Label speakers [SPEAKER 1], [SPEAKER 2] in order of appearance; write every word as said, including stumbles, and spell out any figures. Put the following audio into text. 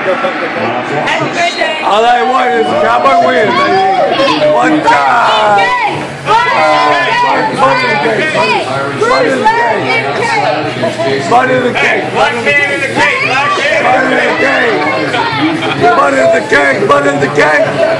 [SPEAKER 1] All I want is a cowboy win, baby. One time. Fun in the cake. Fun in the cake. Fun in the cake.
[SPEAKER 2] Black hand in the cake. Black hand
[SPEAKER 1] in the cake. Fun in the cake. Fun in the cake.